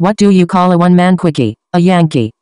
What do you call a one-man quickie? A yankee.